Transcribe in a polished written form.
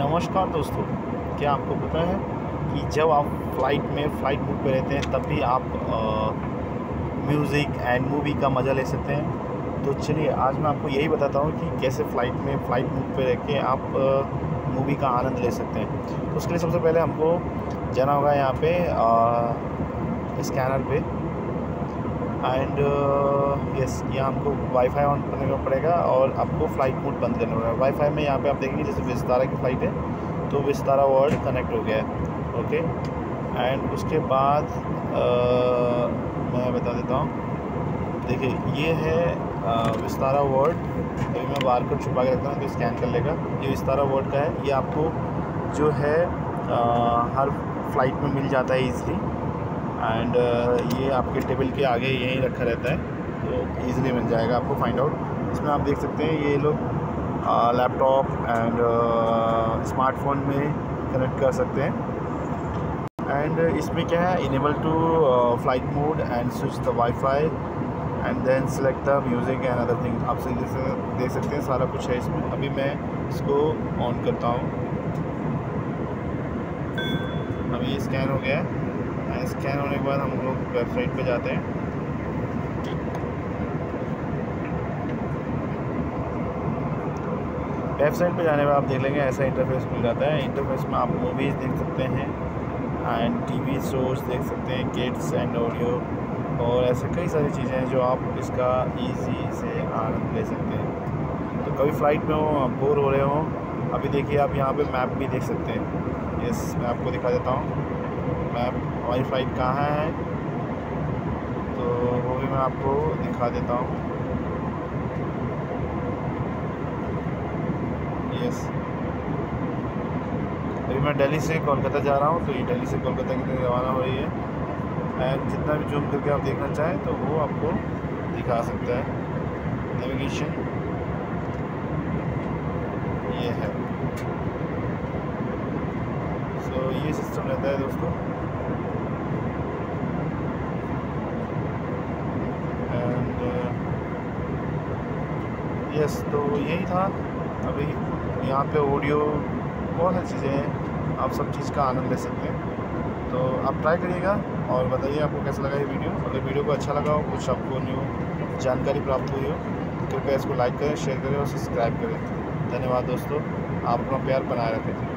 नमस्कार दोस्तों, क्या आपको पता है कि जब आप फ़्लाइट मोड पे रहते हैं तब भी आप म्यूज़िक एंड मूवी का मज़ा ले सकते हैं। तो चलिए आज मैं आपको यही बताता हूँ कि कैसे फ़्लाइट मोड पे रह के आप मूवी का आनंद ले सकते हैं। तो उसके लिए सबसे पहले हमको जाना होगा यहाँ पे स्कैनर पे एंड यस, यहाँ हमको वाईफाई ऑन करने का पड़ेगा और आपको फ़्लाइट मोड बंद करना पड़ेगा। वाईफाई में यहाँ पे आप देखेंगे जैसे विस्तारा की फ़्लाइट है तो विस्तारा वर्ल्ड कनेक्ट हो गया है। ओके, एंड उसके बाद मैं बता देता हूँ। देखिए ये है विस्तारा वर्ल्ड। अभी मैं बार कोड छुपा के रखता हूँ तो स्कैन कर लेगा। ये विस्तारा वर्ल्ड का है। ये आपको जो है हर फ्लाइट में मिल जाता है ईज़िली एंड ये आपके टेबल के आगे यहीं रखा रहता है तो ईज़िली मिल जाएगा आपको फाइंड आउट। इसमें आप देख सकते हैं ये लोग लैपटॉप एंड स्मार्टफोन में कनेक्ट कर सकते हैं। एंड इसमें क्या है, enable to flight mode and switch the wifi and then select the music and other thing. आप सही देख सकते हैं सारा कुछ है इसमें। अभी मैं इसको ऑन करता हूँ। अभी ये स्कैन हो गया है। स्कैन होने के बाद हम लोग वेबसाइट पे जाते हैं। वेबसाइट पे जाने के बाद आप देख लेंगे ऐसा इंटरफेस मिल जाता है। इंटरफेस में आप मूवीज़ देख सकते हैं एंड टीवी शोज़ देख सकते हैं, किड्स एंड ऑडियो और ऐसे कई सारी चीज़ें हैं जो आप इसका ईजी से आनंद ले सकते हैं। तो कभी फ़्लाइट में हो, आप बोर हो रहे हो, अभी देखिए आप यहाँ पे मैप भी देख सकते हैं। यस, मैं आपको दिखा देता हूँ मैप, हमारी फ़्लाइट कहाँ है तो वो भी मैं आपको दिखा देता हूँ। यस, अभी मैं दिल्ली से कोलकाता जा रहा हूँ तो ये दिल्ली से कोलकाता के लिए रवाना हो रही है एंड जितना भी जूम करके आप देखना चाहें तो वो आपको दिखा सकता है। नेविगेशन ये है। सो ये सिस्टम रहता है दोस्तों। यस, तो यही था। अभी यहाँ पे ऑडियो बहुत सारी चीज़ें हैं, आप सब चीज़ का आनंद ले सकते हैं। तो आप ट्राई करिएगा और बताइए आपको कैसा लगा ये वीडियो। अगर वीडियो को अच्छा लगा हो, कुछ आपको न्यू जानकारी प्राप्त हुई हो तो कृपया इसको लाइक करें, शेयर करें और सब्सक्राइब करें। धन्यवाद दोस्तों, आप अपना प्यार बनाए रखें।